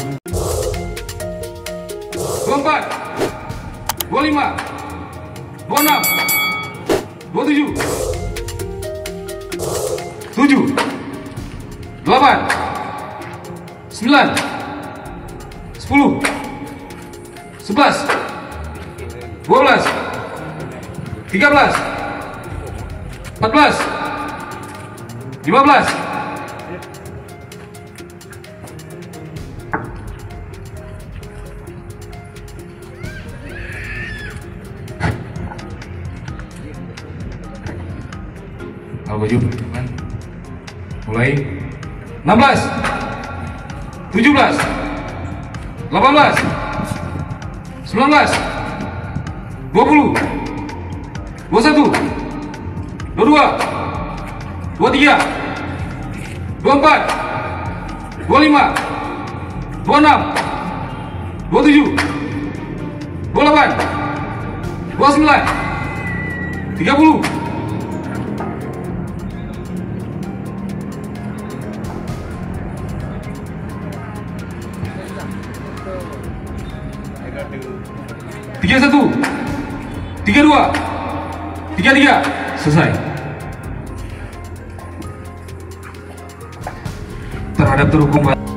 24, 25, 26, 27, 7, 8, 9, 10, 11, 12, 13, 14, 15. Baju kan mulai 16, 17, 18, 19, 20, 21, 22, 23, 24, 25, 26, 27, 28, 29, 30. Tiga satu, 32, 33, selesai. Terhadap terhukum